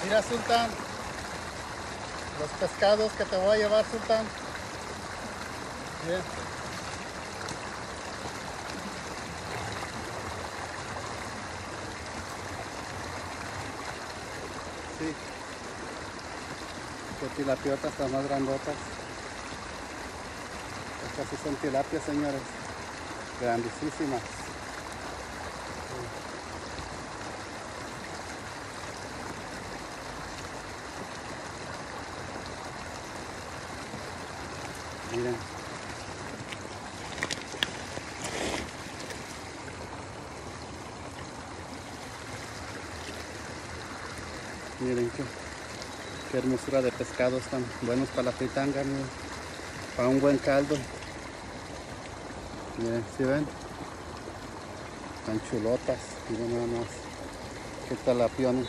Mira, Sultán, los pescados que te voy a llevar, Sultán. Bien. Sí. Qué tilapiotas están más grandotas. Estas sí son tilapias, señores. Grandísimas. Miren. Miren qué hermosura de pescados, tan buenos para la fritanga, miren. Para un buen caldo. Miren, ¿sí ven? Tan chulotas, miren nada más. Qué talapiones.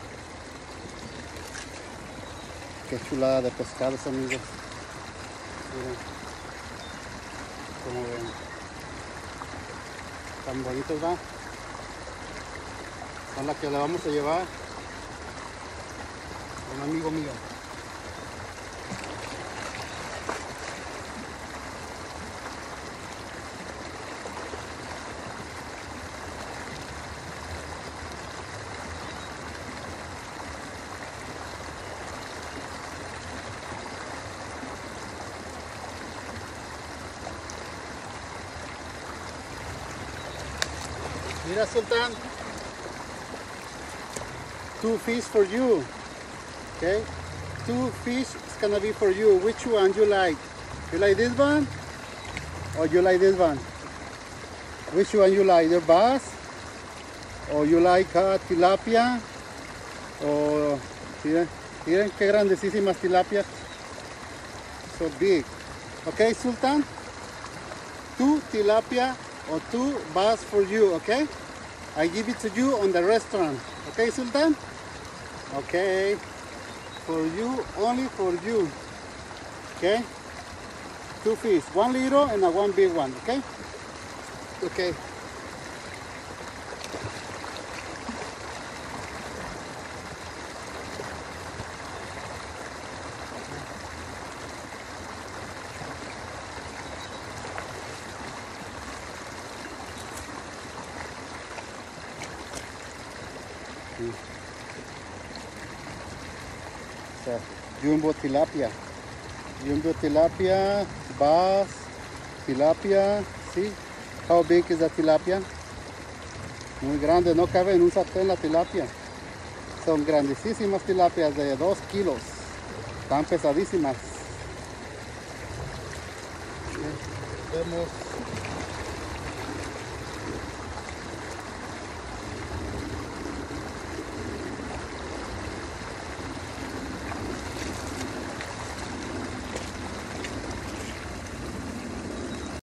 Qué chulada de pescados, amigos. Miren, como ven. Tan bonitos, ¿va? Son las que le vamos a llevar a un amigo mío. Mira, Sultan, 2 fish for you, okay? 2 fish is gonna be for you. Which one you like? You like this one? Or you like this one? Which one you like? The bass? Or you like tilapia? Or, miren qué grandísimas tilapias. So big. Okay, Sultan? 2 tilapia or 2 bass for you, okay? I give it to you on the restaurant. Okay, Sultan? Okay. For you, only for you. Okay? 2 fish, 1 little and a 1 big one, okay? Okay. So, jumbo tilapia, bass, tilapia, see? How big is the tilapia? Muy grande, no cabe en un sartén la tilapia. Son grandísimas tilapias de 2 kilos, tan pesadísimas. Vemos